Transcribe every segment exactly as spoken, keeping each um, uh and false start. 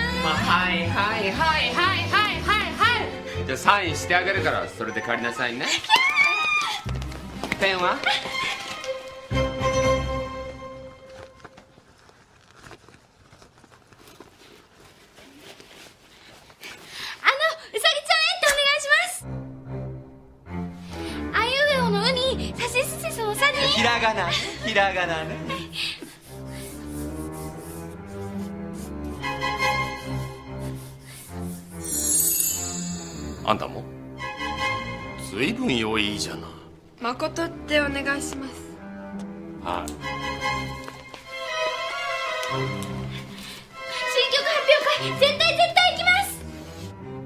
まあ、はいはいはいはいはいはいはい。じゃあサインしてあげるからそれで借りなさいね。ペンは？ひらがな、ひらがなね。あんたもずいぶん用意いいじゃない。 誠ってお願いします。 はい。 新曲発表会絶対絶対行きます。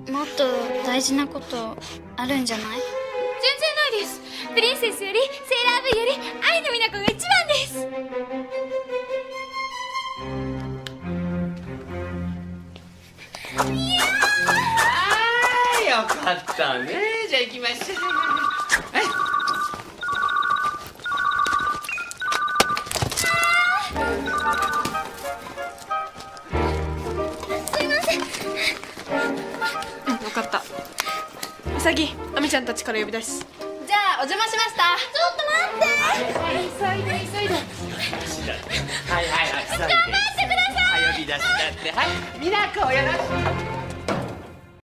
もっと大事なことあるんじゃない？ 全然ないです。プリンセスよりセーラー V より愛の美奈子が一番です。いやー、よかったね。じゃあ行きましょう。はい。 すいません。 うん、分かった。うさぎ、あみちゃんたちから呼び出し。 じゃあお邪魔しました。ちょっと待って。 急いで急いで。 はいはいはい。 頑張ってください。 はい、呼び出しだって。はい、美奈子よろしく。